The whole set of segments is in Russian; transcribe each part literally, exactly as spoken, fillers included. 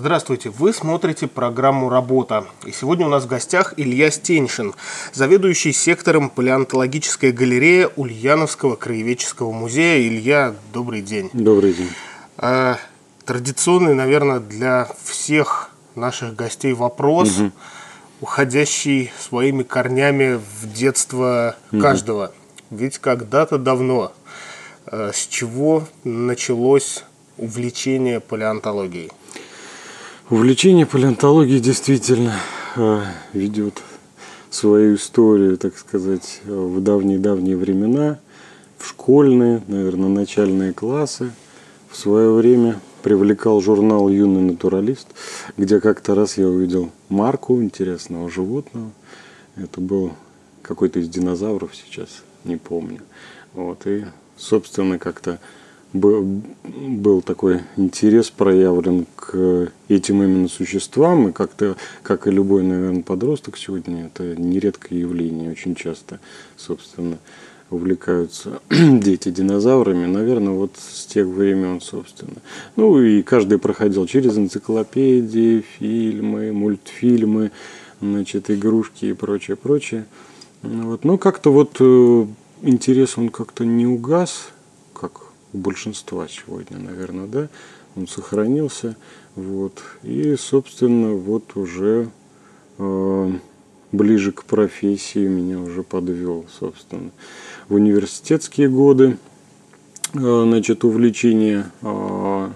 Здравствуйте, вы смотрите программу «Работа». И сегодня у нас в гостях Илья Стеньшин, заведующий сектором палеонтологической галереи Ульяновского краеведческого музея. Илья, добрый день. Добрый день. А, традиционный, наверное, для всех наших гостей вопрос, угу. уходящий своими корнями в детство угу. каждого. Ведь когда-то давно а, с чего началось увлечение палеонтологией? Увлечение палеонтологией действительно э, ведет свою историю, так сказать, в давние-давние времена, в школьные, наверное, начальные классы. В свое время привлекал журнал «Юный натуралист», где как-то раз я увидел марку интересного животного. Это был какой-то из динозавров, сейчас не помню. Вот, и, собственно, как-то был, был такой интерес проявлен к этим именно существам. И как-то, как и любой, наверное, подросток сегодня, это нередкое явление. Очень часто, собственно, увлекаются дети динозаврами. Наверное, вот с тех времен, собственно. Ну и каждый проходил через энциклопедии, фильмы, мультфильмы, значит, игрушки и прочее, прочее. Вот. Но как-то вот интерес, он как-то не угас, как у большинства сегодня, наверное, да, он сохранился, вот, и, собственно, вот уже э, ближе к профессии меня уже подвел, собственно, в университетские годы, э, значит, увлечение э,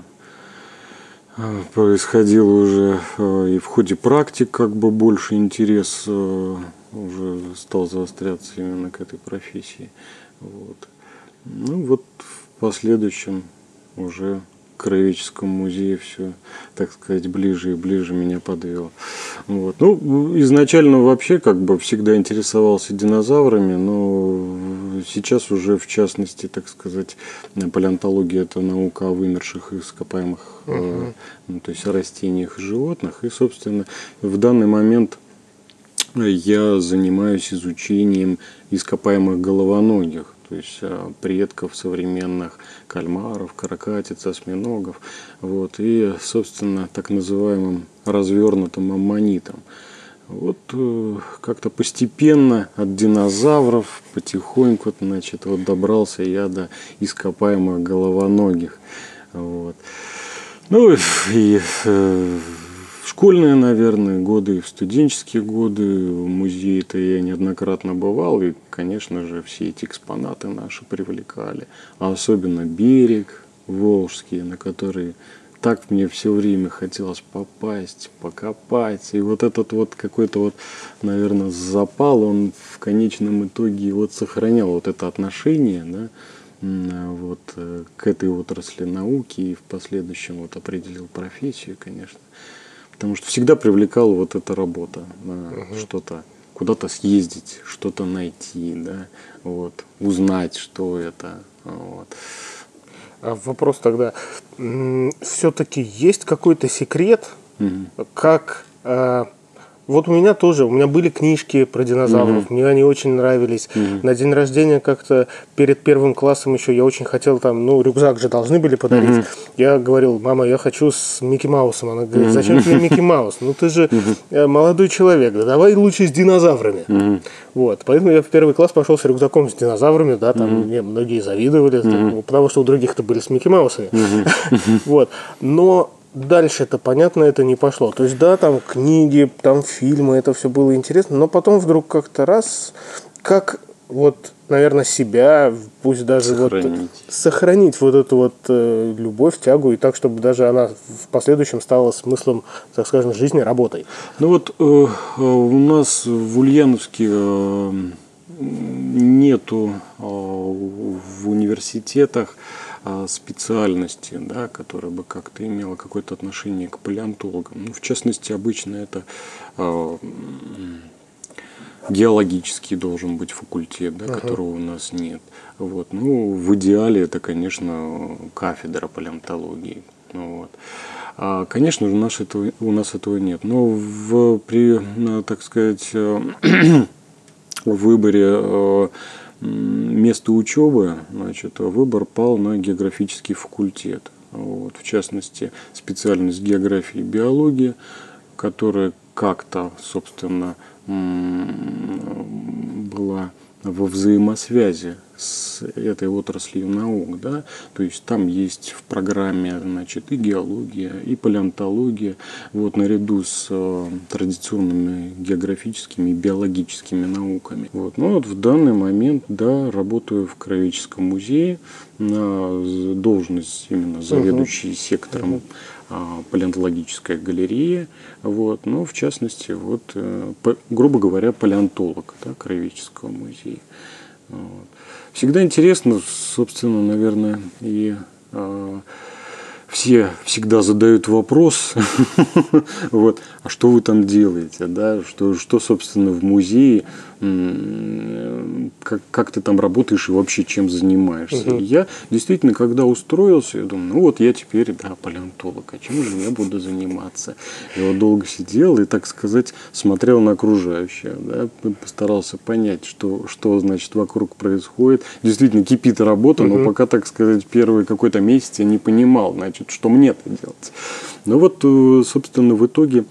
происходило уже э, и в ходе практик, как бы больше интерес э, уже стал заостряться именно к этой профессии, вот. Ну вот в последующем уже к краеведческому музею все, так сказать, ближе и ближе меня подвело. Вот. Ну, изначально вообще как бы всегда интересовался динозаврами, но сейчас уже в частности, так сказать, палеонтология — это наука о вымерших и ископаемых, uh-huh. э, ну, то есть о растениях и животных. И, собственно, в данный момент я занимаюсь изучением ископаемых головоногих, то есть предков современных кальмаров, каракатиц, осьминогов, вот, и, собственно, так называемым развернутым аммонитом. Вот как-то постепенно от динозавров потихоньку, значит, вот добрался я до ископаемых головоногих. Вот. Ну и в школьные, наверное, годы, и в студенческие годы в музее-то я неоднократно бывал, и, конечно же, все эти экспонаты наши привлекали. А особенно берег волжский, на который так мне все время хотелось попасть, покопать. И вот этот вот какой-то вот, наверное, запал, он в конечном итоге вот сохранял вот это отношение, да, вот, к этой отрасли науки, и в последующем вот определил профессию, конечно. Потому что всегда привлекала вот эта работа, да, uh-huh. что-то, куда-то съездить, что-то найти, да, вот, узнать, что это. Вот. А вопрос тогда, все-таки есть какой-то секрет, uh-huh. как... А... Вот у меня тоже, у меня были книжки про динозавров, mm-hmm. мне они очень нравились. Mm-hmm. На день рождения как-то перед первым классом еще я очень хотел там, ну, рюкзак же должны были подарить. Mm-hmm. Я говорил: мама, я хочу с Микки Маусом. Она говорит: зачем mm-hmm. тебе Микки Маус? Ну, ты же mm-hmm. молодой человек, да давай лучше с динозаврами. Mm-hmm. Вот, поэтому я в первый класс пошел с рюкзаком с динозаврами, да, там mm-hmm. мне многие завидовали, mm-hmm. потому что у других-то были с Микки Маусами. Mm-hmm. Вот, но... Дальше это, понятно, это не пошло. То есть, да, там книги, там фильмы, это все было интересно, но потом вдруг как-то раз, как вот, наверное, себя, пусть даже сохранить, вот, сохранить вот эту вот э, любовь, тягу, и так, чтобы даже она в последующем стала смыслом, так скажем, жизни, работой. Ну вот э, у нас в Ульяновске э, нету э, в университетах специальности, да, которая бы как-то имела какое-то отношение к палеонтологам. Ну, в частности, обычно это э, геологический должен быть факультет, да, uh-huh. которого у нас нет. Вот. Ну, в идеале это, конечно, кафедра палеонтологии. Ну, вот. А, конечно же, у нас этого, у нас этого нет. Но в, при, так сказать, в выборе место учебы, значит, выбор пал на географический факультет. вот, в частности, специальность географии и биологии, которая как-то, собственно, была во взаимосвязи с этой отраслью наук, да, то есть там есть в программе, значит, и геология, и палеонтология, вот, наряду с э, традиционными географическими и биологическими науками. Вот. Ну вот в данный момент, да, работаю в Краеведческом музее на должность именно заведующий сектором uh-huh. палеонтологической галереи, вот, но в частности, вот, по, грубо говоря, палеонтолог, да, Краеведческого музея. Вот. Всегда интересно, собственно, наверное, и а, все всегда задают вопрос, вот, а что вы там делаете, да, что, что, собственно, в музее, как, как ты там работаешь и вообще чем занимаешься. Uh-huh. И я действительно, когда устроился, я думаю, ну вот я теперь, да, палеонтолог, а чем же я буду заниматься? Я вот долго сидел и, так сказать, смотрел на окружающее, да, постарался понять, что, что, значит, вокруг происходит. Действительно, кипит работа, uh-huh. но пока, так сказать, первый какой-то месяц я не понимал, значит, что мне-то делать. Ну вот, собственно, в итоге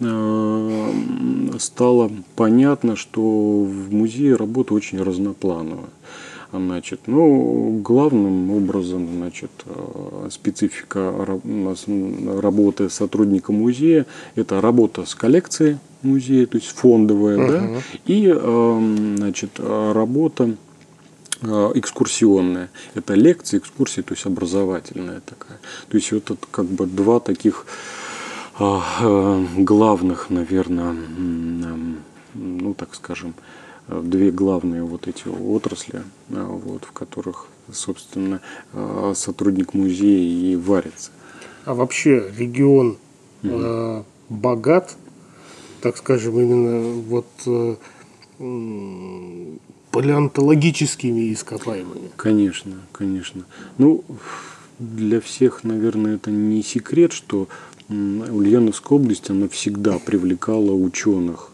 стало понятно, что в музее работа очень разноплановая. Значит, ну, главным образом, значит, специфика работы сотрудника музея – это работа с коллекцией музея, то есть фондовая, uh-huh. да, и, значит, работа экскурсионная. Это лекции, экскурсии, то есть образовательная такая. То есть вот это как бы два таких главных, наверное, ну, так скажем, две главные вот эти отрасли, вот, в которых, собственно, сотрудник музея и варится. А вообще регион mm-hmm. э, богат, так скажем, именно вот э, палеонтологическими ископаемыми? Конечно, конечно. Ну, для всех, наверное, это не секрет, что Ульяновская область, она всегда привлекала ученых,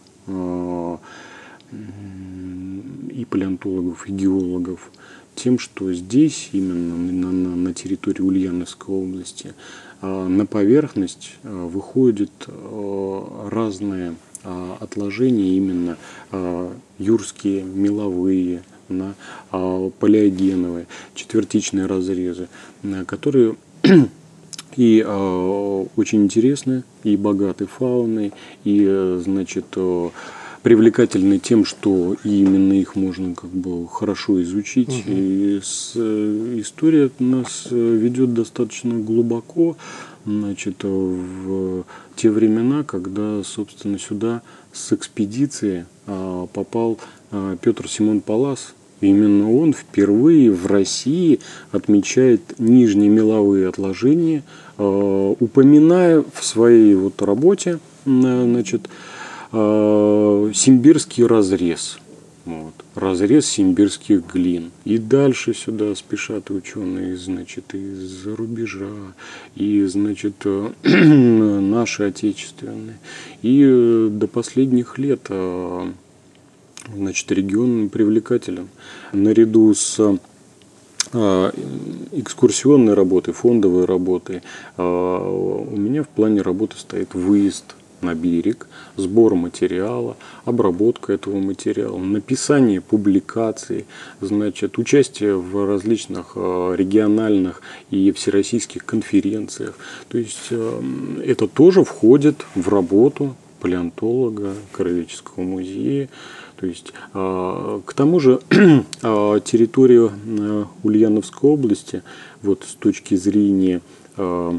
и палеонтологов, и геологов, тем, что здесь, именно на, на, на территории Ульяновской области, на поверхность выходят разные отложения, именно юрские, меловые, на палеогеновые, четвертичные разрезы, которые и э, очень интересны, и богаты фауной, и, э, значит, э, привлекательны тем, что именно их можно как бы хорошо изучить. Угу. И с, э, история нас ведет достаточно глубоко, значит, в те времена, когда, собственно, сюда с экспедиции э, попал э, Петр Симон Паллас. Именно он впервые в России отмечает нижнемеловые отложения, э, упоминая в своей вот работе, э, значит, э, симбирский разрез. Вот, разрез симбирских глин. И дальше сюда спешат ученые, значит, из-за рубежа, и, значит, наши отечественные. И э, до последних лет э, значит, регион привлекателен. Наряду с э, экскурсионной работой, фондовой работой, э, у меня в плане работы стоит выезд на берег, сбор материала, обработка этого материала, написание публикаций, значит, участие в различных э, региональных и всероссийских конференциях. То есть э, это тоже входит в работу палеонтолога, Краеведческого музея. То есть, э, к тому же, э, территория э, Ульяновской области, вот с точки зрения э,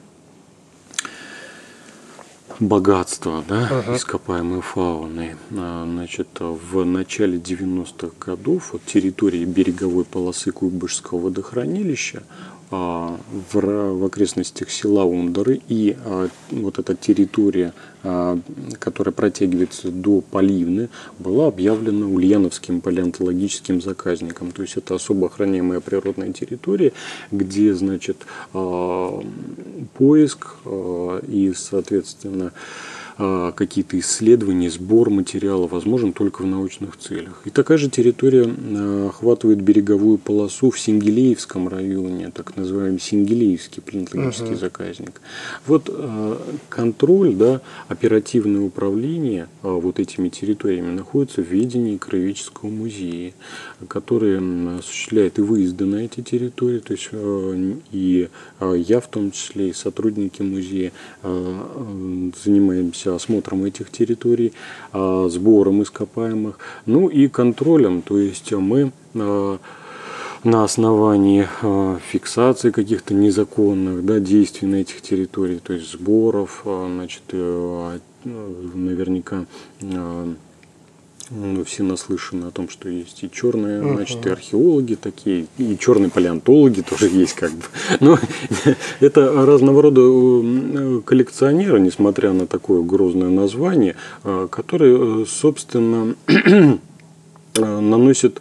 богатства, да, ага. ископаемой фауны, э, значит, в начале девяностых годов вот, территория береговой полосы Куйбышевского водохранилища в, в окрестностях села Ундары и а, вот эта территория, а, которая протягивается до Поливны, была объявлена Ульяновским палеонтологическим заказником. То есть это особо охраняемая природная территория, где, значит, а, поиск а, и, соответственно, а, какие-то исследования, сбор материала возможен только в научных целях. И такая же территория а, охватывает береговую полосу в Сингелеевском районе, так называемый Сингелеевский палеонтологический uh-huh. заказник. Вот а, контроль, да, оперативное управление а, вот этими территориями находится в ведении Краеведческого музея, который осуществляет и выезды на эти территории, то есть а, и а, я в том числе, и сотрудники музея а, занимаемся осмотром этих территорий, а, сбором ископаемых, ну и контролем, то есть мы а, на основании э, фиксации каких-то незаконных, да, действий на этих территориях, то есть сборов, э, значит, э, наверняка э, ну, все наслышаны о том, что есть и черные, uh-huh. значит, и археологи такие, и черные палеонтологи тоже есть, как бы. Но это разного рода коллекционеры, несмотря на такое грозное название, которые, собственно, наносят,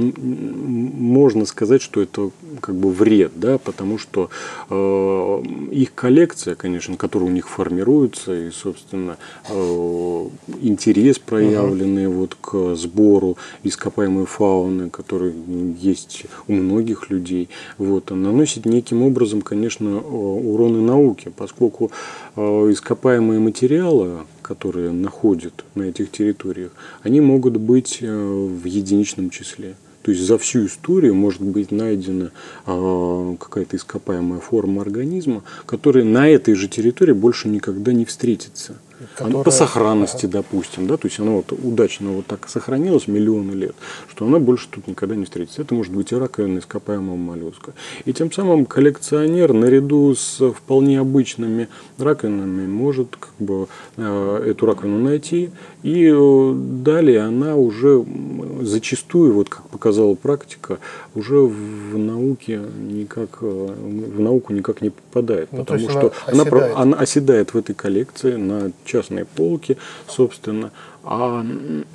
можно сказать, что это как бы вред, да, потому что э, их коллекция, конечно, которая у них формируется, и, собственно, э, интерес проявленный uh-huh. вот к сбору ископаемой фауны, который есть у многих людей, вот, наносит неким образом, конечно, уроны науке, поскольку э, ископаемые материалы, которые находят на этих территориях, они могут быть э, в единичном числе. То есть за всю историю может быть найдена э, какая-то ископаемая форма организма, которая на этой же территории больше никогда не встретится. Которая... Она по сохранности, ага. допустим, да, то есть она вот удачно вот так сохранилась миллионы лет, что она больше тут никогда не встретится. Это может быть и раковина ископаемого моллюска. И тем самым коллекционер наряду с вполне обычными раковинами может как бы э, эту раковину найти, и э, далее она уже зачастую, вот как показала практика, уже в науке никак, в науку никак не попадает, ну, потому что она оседает. Она, она оседает в этой коллекции на частной полке, собственно, а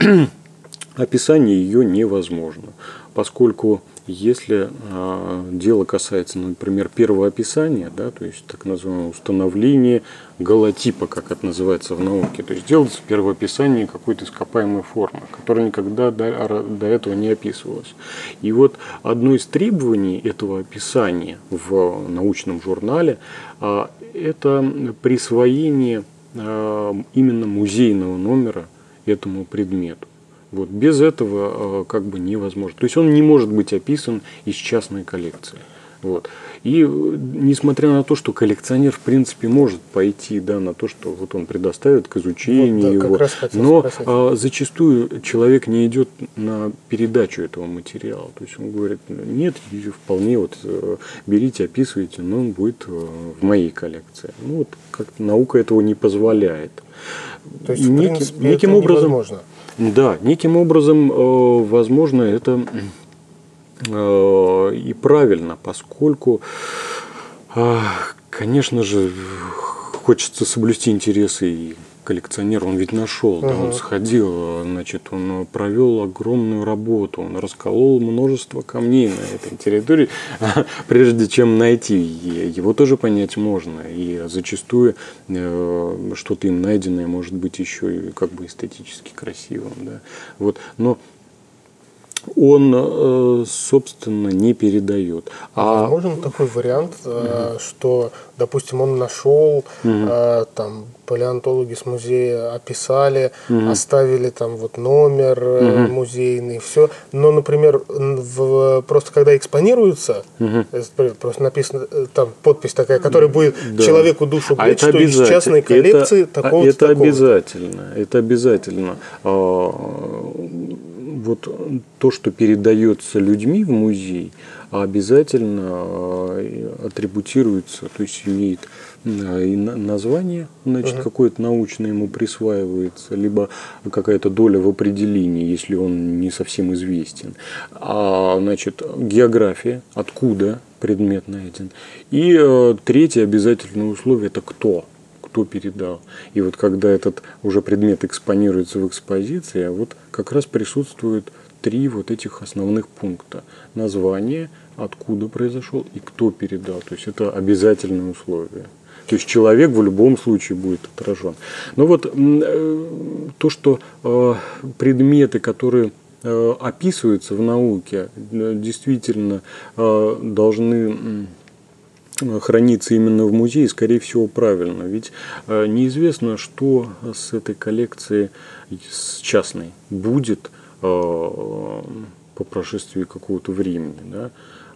описание ее невозможно, поскольку если а, дело касается, например, первого описания, да, то есть так называемого установления голотипа, как это называется в науке, то есть делается первое описание какой-то ископаемой формы, которая никогда до, до этого не описывалась. И вот одно из требований этого описания в научном журнале а, это присвоение а, именно музейного номера этому предмету. Вот, без этого как бы невозможно. То есть он не может быть описан из частной коллекции. Вот. И несмотря на то, что коллекционер в принципе может пойти, да, на то, что вот он предоставит к изучению вот, да, его, но а, зачастую человек не идет на передачу этого материала. То есть он говорит, нет, вполне вот берите, описывайте, но он будет в моей коллекции. Ну вот как наука этого не позволяет. То есть, в неким, принципе, неким это образом, невозможно. Да, неким образом, э, возможно, это э, и правильно, поскольку, э, конечно же, хочется соблюсти интересы и коллекционера, он ведь нашел, uh-huh. да, он сходил, значит, он провел огромную работу, он расколол множество камней на этой территории, прежде чем найти его тоже понять можно, и зачастую э, что-то им найденное может быть еще и как бы эстетически красивым, да, вот, но он, собственно, не передает. А возможен такой вариант, угу. что, допустим, он нашел, угу. там палеонтологи с музея описали, угу. оставили там вот номер угу. музейный, все, но, например, в, просто когда экспонируется, угу. просто написано там подпись такая, которая будет да. человеку душу греть, а что из частной коллекции это, такого-то. Это такого-то. обязательно, это обязательно. Вот то, что передается людьми в музей, обязательно атрибутируется, то есть имеет название, значит, uh-huh. какое-то научное ему присваивается, либо какая-то доля в определении, если он не совсем известен. А, значит, география, откуда предмет найден. И третье обязательное условие – это кто. Кто передал. И вот когда этот уже предмет экспонируется в экспозиции, вот как раз присутствуют три вот этих основных пункта. Название, откуда произошел и кто передал. То есть это обязательное условие. То есть человек в любом случае будет отражен. Но вот то, что предметы, которые описываются в науке, действительно должны храниться именно в музее, скорее всего, правильно. Ведь неизвестно, что с этой коллекцией, с частной, будет по прошествии какого-то времени. Да?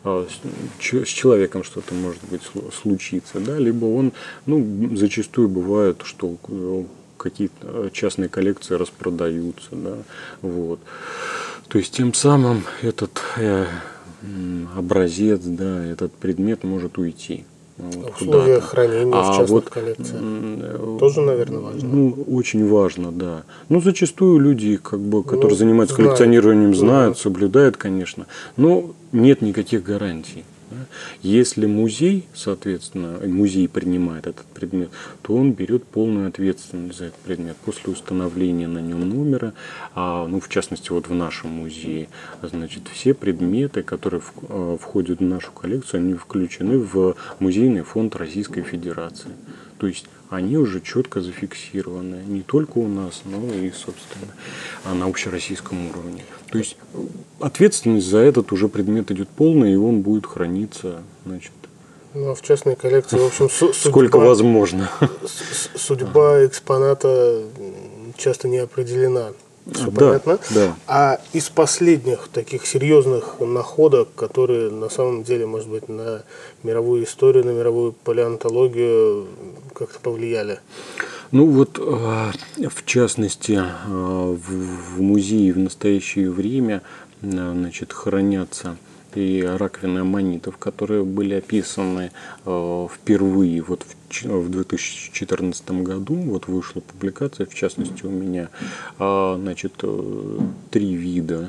С человеком что-то может быть случиться, да? Либо он, ну, зачастую бывает, что какие-то частные коллекции распродаются, да? Вот. То есть тем самым этот э, образец, да, этот предмет может уйти. Вот, условия хранения а в частных вот, коллекциях тоже, наверное, важно. Ну, очень важно, да. Ну, зачастую люди, как бы, которые ну, занимаются знают. коллекционированием, знают, да. соблюдают, конечно. Но нет никаких гарантий. Да? Если музей, соответственно, музей принимает этот предмет, то он берет полную ответственность за этот предмет после установления на нем номера, а, ну, в частности, вот в нашем музее, значит, все предметы, которые в, входят в нашу коллекцию, они включены в музейный фонд Российской Федерации. То есть они уже четко зафиксированы не только у нас, но и, собственно, на общероссийском уровне. То есть ответственность за этот уже предмет идет полная, и он будет храниться, значит, ну, а в частной коллекции, в общем, судьба, сколько возможно. Судьба экспоната часто не определена. Все да, понятно. Да. А из последних таких серьезных находок, которые на самом деле, может быть, на мировую историю, на мировую палеонтологию как-то повлияли? Ну вот, в частности, в музее в настоящее время, значит, хранятся и раковины аммонитов, которые были описаны впервые вот в две тысячи четырнадцатом году. Вот вышла публикация, в частности, у меня, значит, три вида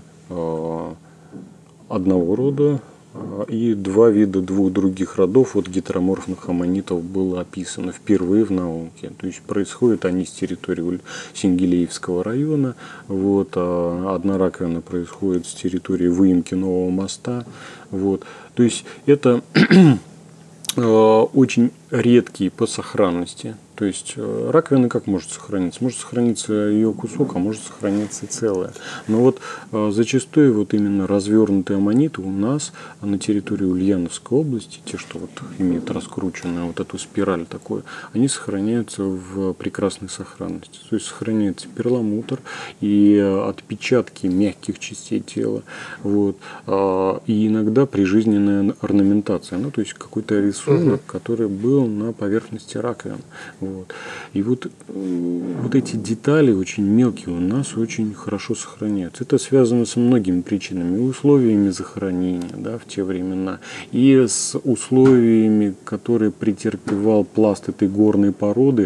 одного рода и два вида двух других родов от гетероморфных аммонитов было описано впервые в науке. То есть происходят они с территории Сенгилеевского района. Вот, а одна раковина происходит с территории выемки Нового моста. Вот. То есть это очень редкие по сохранности. То есть раковина как может сохраниться? Может сохраниться ее кусок, а может сохраниться целое. Но вот зачастую вот именно развернутые аммониты у нас на территории Ульяновской области, те, что вот имеют раскрученную вот эту спираль такую, они сохраняются в прекрасной сохранности. То есть сохраняется перламутр и отпечатки мягких частей тела. Вот. И иногда прижизненная орнаментация. Ну, то есть какой-то рисунок, uh-huh. который был на поверхности раковин. Вот. И вот, вот эти детали очень мелкие у нас очень хорошо сохраняются. Это связано со многими причинами, условиями захоронения, да, в те времена, и с условиями, которые претерпевал пласт этой горной породы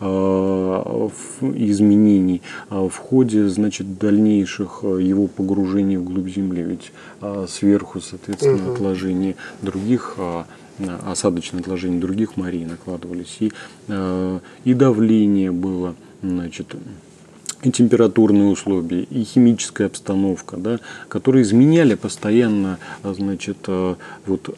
э, изменений э, в ходе, значит, дальнейших его погружений вглубь земли. Ведь э, сверху, соответственно, uh-huh. отложения других э, осадочные отложения других морей накладывались, и, э, и давление было, значит, и температурные условия, и химическая обстановка, да, которые изменяли постоянно, значит, э, вот,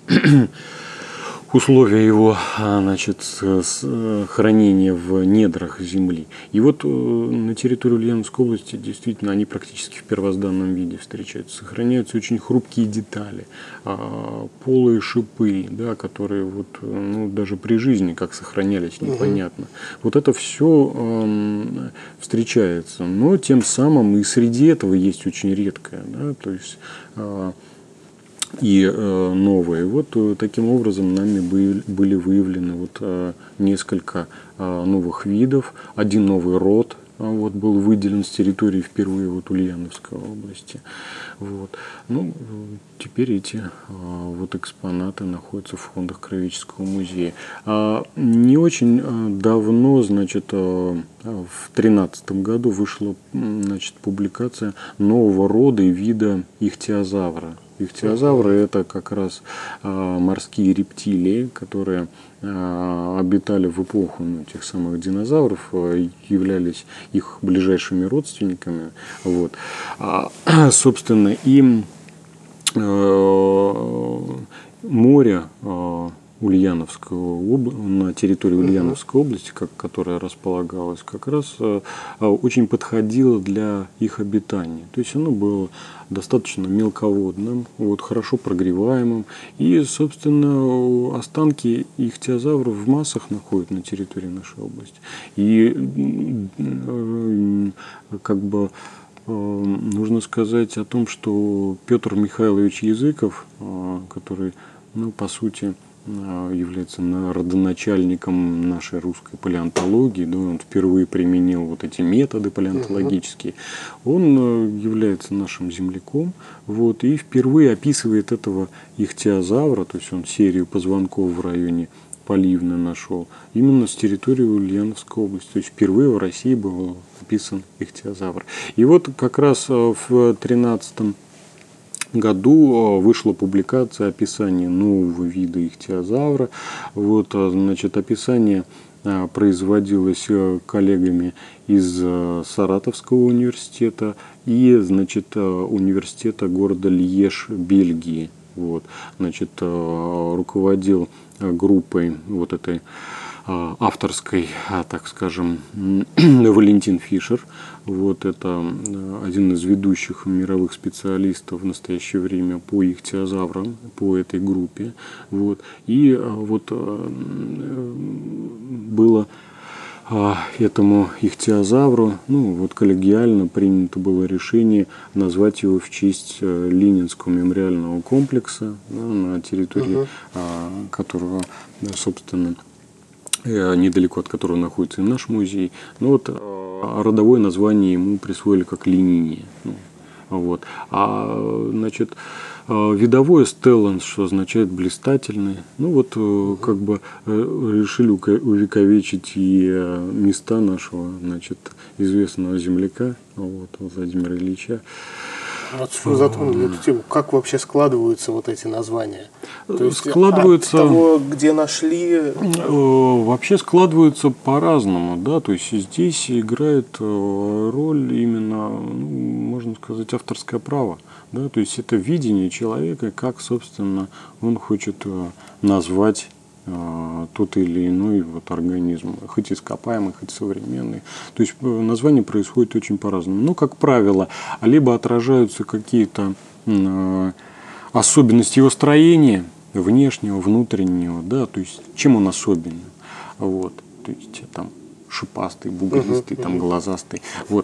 условия его, значит, хранения в недрах земли. И вот на территории Ульяновской области действительно они практически в первозданном виде встречаются. Сохраняются очень хрупкие детали, полые шипы, да, которые вот, ну, даже при жизни как сохранялись, непонятно. Угу. Вот это все э, встречается. Но тем самым и среди этого есть очень редкое. Да, то есть э, и э, новые. Вот э, таким образом нами были, были выявлены вот, э, несколько э, новых видов. Один новый род э, вот, был выделен с территории впервые вот, Ульяновской области. Вот. Ну, теперь эти э, вот, экспонаты находятся в фондах Краеведческого музея. А, не очень э, давно, значит, э, в две тысячи тринадцатом году вышла, значит, публикация нового рода и вида ихтиозавра. Ихтиозавры – это как раз а, морские рептилии, которые а, обитали в эпоху, ну, тех самых динозавров, а, являлись их ближайшими родственниками. Вот. А, собственно, и а, море а, Ульяновского об... на территории Ульяновской области, как, которая располагалась, как раз а, очень подходило для их обитания. То есть оно было достаточно мелководным, вот, хорошо прогреваемым. И, собственно, останки ихтиозавров в массах находят на территории нашей области. И как бы нужно сказать о том, что Петр Михайлович Языков, который, ну, по сути, является родоначальником нашей русской палеонтологии, да, он впервые применил вот эти методы палеонтологические, он является нашим земляком, вот, и впервые описывает этого ихтиозавра, то есть он серию позвонков в районе Поливны нашел, именно с территории Ульяновской области, то есть впервые в России был описан ихтиозавр. И вот как раз в тринадцатом году вышла публикация описания нового вида ихтиозавра. Вот, значит, описание производилось коллегами из Саратовского университета и, значит, университета города Льеж, Бельгии. Вот, значит, руководил группой вот этой авторской, так скажем, Валентин Фишер. Вот, это один из ведущих мировых специалистов в настоящее время по ихтиозаврам, по этой группе. Вот. И вот было этому ихтиозавру, ну, вот коллегиально принято было решение назвать его в честь Ленинского мемориального комплекса, да, на территории uh-huh. которого, да, собственно, недалеко от которого находится и наш музей. Но вот родовое название ему присвоили как Лениния. Ну, вот. А, значит, видовое стелланс, что означает блистательный. Ну вот, как бы решили увековечить и места нашего, значит, известного земляка, вот, Владимира Ильича. Вот что затронули эту тему. Как вообще складываются вот эти названия? То есть складываются, от того, где нашли? Вообще складываются по-разному, да. То есть здесь играет роль именно, ну, можно сказать, авторское право, да. То есть это видение человека, как, собственно, он хочет назвать тот или иной вот организм, хоть ископаемый, хоть современный. То есть название происходит очень по-разному. Но, как правило, либо отражаются какие-то особенности его строения, внешнего, внутреннего, да, то есть чем он особенный. Вот. То есть там шипастый, бугристый, uh-huh, там uh-huh. глазастый. Вот.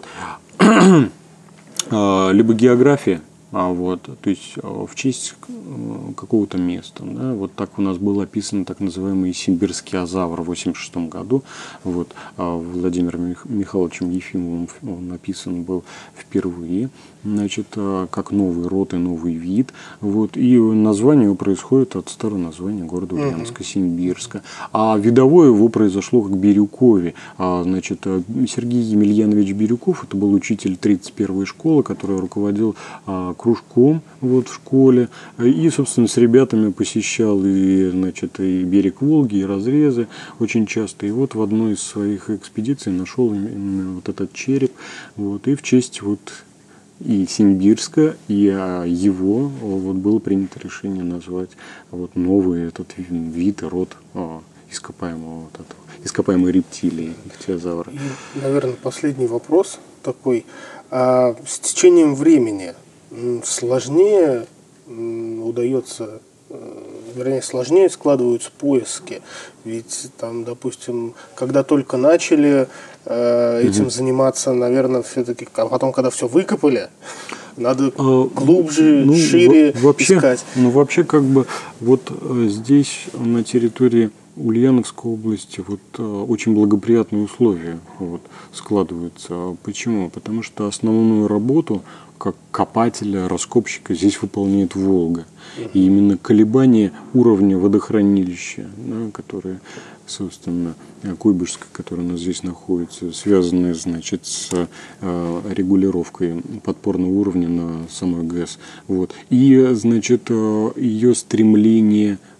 Либо география. А вот, то есть в честь какого-то места. Да, вот так у нас был описан так называемый симбирский азавр в восемьдесят шестом году. Вот, Владимиром Михайловичем Ефимовым он написан был впервые, значит, как новый род и новый вид. Вот, и название его происходит от старого названия города Ульяновска, uh-huh. Симбирска. А видовое его произошло как Бирюкове. А, значит, Сергей Емельянович Бирюков, это был учитель тридцать первой школы, который руководил а, кружком вот, в школе, и, собственно, с ребятами посещал и, значит, и берег Волги, и разрезы очень часто. И вот в одной из своих экспедиций нашел именно вот этот череп. Вот, и в честь вот и Симбирска, и его вот, было принято решение назвать вот, новый этот вид и род о, ископаемого вот этого, ископаемой рептилии ихтиозавра. И, наверное, последний вопрос такой. А с течением времени сложнее удается, вернее, сложнее складываются поиски. Ведь там, допустим, когда только начали э, этим mm-hmm. заниматься, наверное, все-таки, а потом, когда все выкопали, надо а, глубже, ну, шире вообще, искать. Ну, вообще, как бы, вот здесь, на территории Ульяновской области, вот очень благоприятные условия вот, складываются. Почему? Потому что основную работу как копателя, раскопщика здесь выполняет Волга. И именно колебания уровня водохранилища, да, которые, собственно, Куйбышевское, которое у нас здесь находится, связанное, значит, с э, регулировкой подпорного уровня на самой ГЭС. Вот. И, значит, э, ее стремление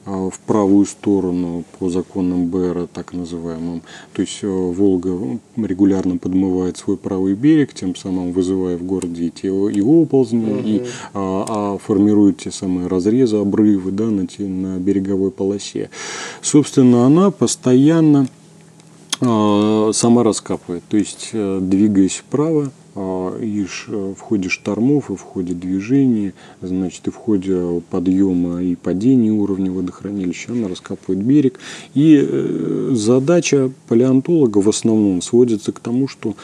в правую сторону по законам Бэра, так называемым. То есть Волга регулярно подмывает свой правый берег, тем самым вызывая в городе те и оползни, угу. и а, а формирует те самые разрезы, обрывы, да, на, те, на береговой полосе. Собственно, она постоянно а, сама раскапывает, то есть двигаясь вправо, и в ходе штормов, и в ходе движения, значит, и в ходе подъема и падения уровня водохранилища она раскапывает берег. И задача палеонтолога в основном сводится к тому, что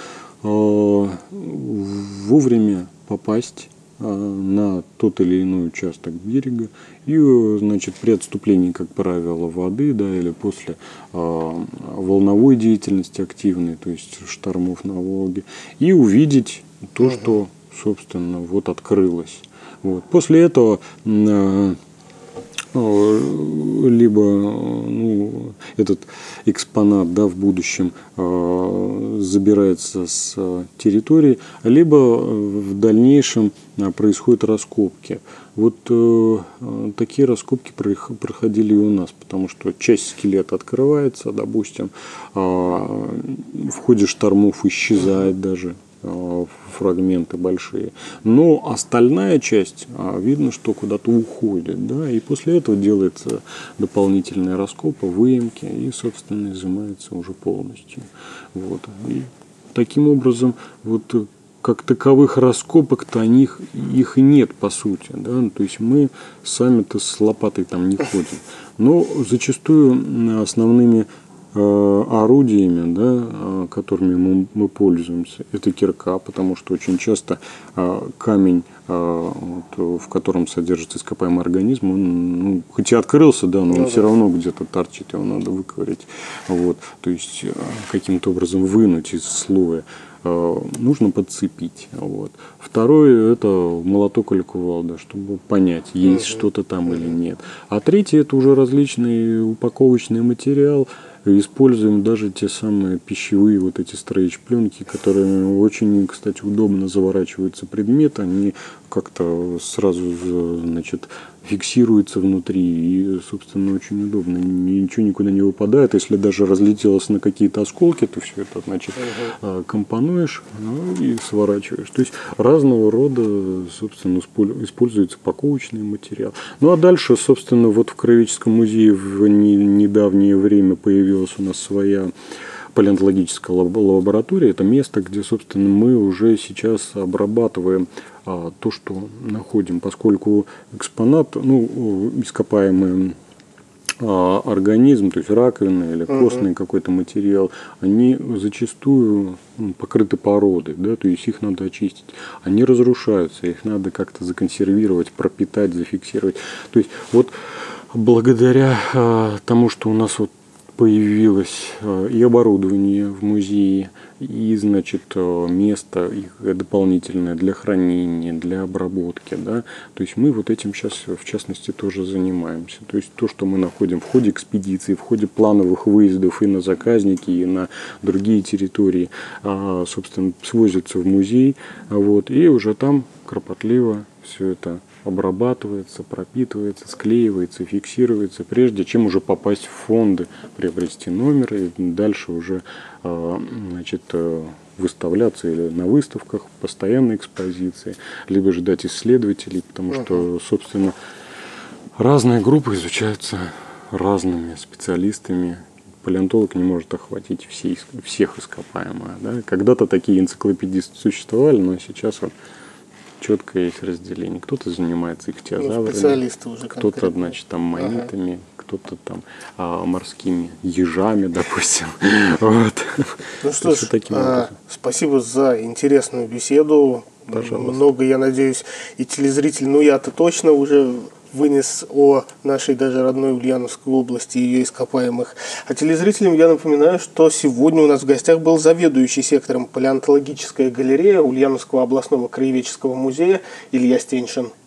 вовремя попасть на тот или иной участок берега и, значит, при отступлении, как правило, воды, да, или после э, волновой деятельности активной, то есть штормов на Волге, и увидеть то, uh-huh. что, собственно, вот открылось. Вот. После этого э, либо ну, этот экспонат, да, в будущем э, забирается с территории, либо в дальнейшем происходят раскопки. Вот э, такие раскопки проходили и у нас, потому что часть скелета открывается, допустим, э, в ходе штормов исчезает даже фрагменты большие, но остальная часть, видно, что куда-то уходит, да, и после этого делается дополнительные раскопы, выемки, и, собственно, изымается уже полностью. Вот. И таким образом, вот как таковых раскопок-то них, их и нет, по сути, да, то есть мы сами-то с лопатой там не ходим, но зачастую основными орудиями, да, которыми мы, мы пользуемся, это кирка, потому что очень часто камень, вот, в котором содержится ископаемый организм, он, ну, хоть и открылся, да, но он ну, все да. равно где-то торчит, его надо выковырять, вот, то есть каким-то образом вынуть из слоя. Нужно подцепить. Вот. Второе – это молоток или кувалда, чтобы понять, есть uh-huh. что-то там uh-huh. или нет. А третье – это уже различный упаковочный материал. Используем даже те самые пищевые вот эти стрейч-пленки, которые очень, кстати, удобно заворачиваются предметы. Они как-то сразу, значит, фиксируются внутри и, собственно, очень удобно. Ничего никуда не выпадает. Если даже разлетелось на какие-то осколки, то все это, значит, uh-huh. компонуешь, ну, и сворачиваешь. То есть разного рода, собственно, используется упаковочный материал. Ну а дальше, собственно, вот в Краеведческом музее в недавнее время появилась у нас своя палеонтологическая лаборатория. Это место, где, собственно, мы уже сейчас обрабатываем а, то, что находим, поскольку экспонат, ну, ископаемый а, организм, то есть раковина или костный uh-huh. какой-то материал, они зачастую ну, покрыты породой, да, то есть их надо очистить. Они разрушаются, их надо как-то законсервировать, пропитать, зафиксировать. То есть вот благодаря а, тому, что у нас вот появилось и оборудование в музее, и, значит, место их дополнительное для хранения, для обработки, да, то есть мы вот этим сейчас, в частности, тоже занимаемся. То есть то, что мы находим в ходе экспедиции, в ходе плановых выездов и на заказники, и на другие территории, собственно, свозится в музей, вот, и уже там кропотливо все это обрабатывается, пропитывается, склеивается, фиксируется, прежде чем уже попасть в фонды, приобрести номер и дальше уже, значит, выставляться или на выставках, постоянной экспозиции, либо ждать исследователей, потому что, собственно, разные группы изучаются разными специалистами. Палеонтолог не может охватить все, всех ископаемых. Да? Когда-то такие энциклопедисты существовали, но сейчас вот четко есть разделение. Кто-то занимается ихтиозаврами, ну, кто-то, значит, там монетами, ага. кто-то там а, морскими ежами, допустим. Вот. Ну что ж, а, спасибо за интересную беседу. Пожалуйста. Много, я надеюсь, и телезрители, ну я-то точно уже вынес о нашей даже родной Ульяновской области и ее ископаемых. А телезрителям я напоминаю, что сегодня у нас в гостях был заведующий сектором палеонтологическая галерея Ульяновского областного краеведческого музея Илья Стеньшин.